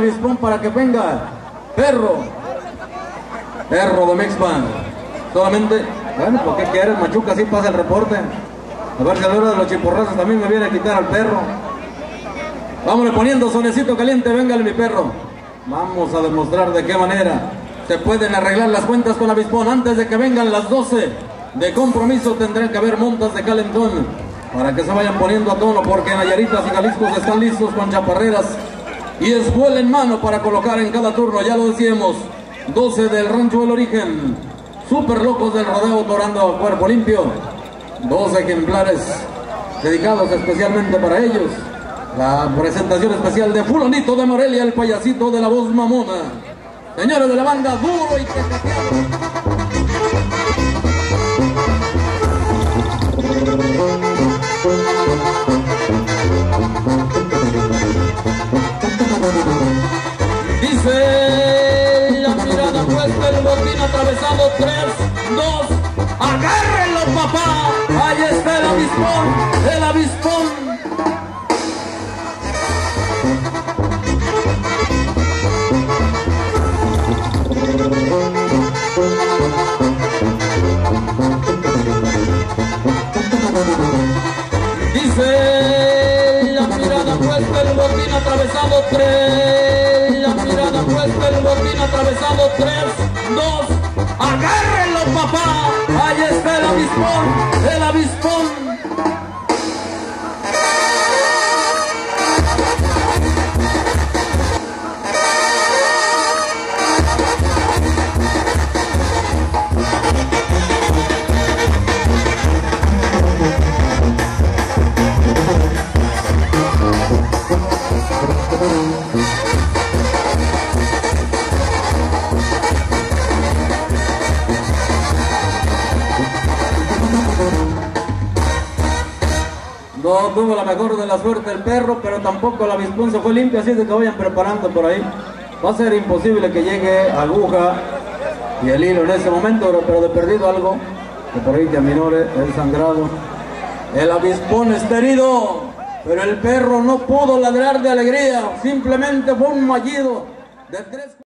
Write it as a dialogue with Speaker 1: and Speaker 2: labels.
Speaker 1: avispón para que venga Perro de Mexpan. Solamente, bueno, ¿por qué quieres? Machuca, así pasa el reporte. A ver si a la hora de los chiporrazos también me viene a quitar al perro. Vámonos poniendo sonecito caliente, véngale mi perro. Vamos a demostrar de qué manera se pueden arreglar las cuentas con avispón. Antes de que vengan las 12 de compromiso tendrán que haber montas de calentón para que se vayan poniendo a tono, porque Nayaritas y Jaliscos están listos con chaparreras y escuela en mano para colocar en cada turno. Ya lo decíamos, 12 del Rancho del Origen, Super Locos del Rodeo Torando a Cuerpo Limpio, 12 ejemplares dedicados especialmente para ellos. La presentación especial de Fulanito de Morelia, el payasito de la voz mamona. Señores de la banda, duro y tecateado. Dice la mirada puesta, el botín atravesado, 3, 2, agárrenlo papá, ahí está el avispón, el avispón. Dice la mirada puesta, el botín atravesado, 3, la mirada puesta, el botín atravesado, 3, 2, agárrenlo papá, ahí está el avispón, el avispón. No tuvo la mejor de la suerte el perro, pero tampoco el avispón se fue limpio, así de que vayan preparando por ahí. Va a ser imposible que llegue aguja y el hilo en ese momento, pero de perdido algo, que por ahí te aminore el sangrado. El avispón está herido, pero el perro no pudo ladrar de alegría, simplemente fue un maullido de 3.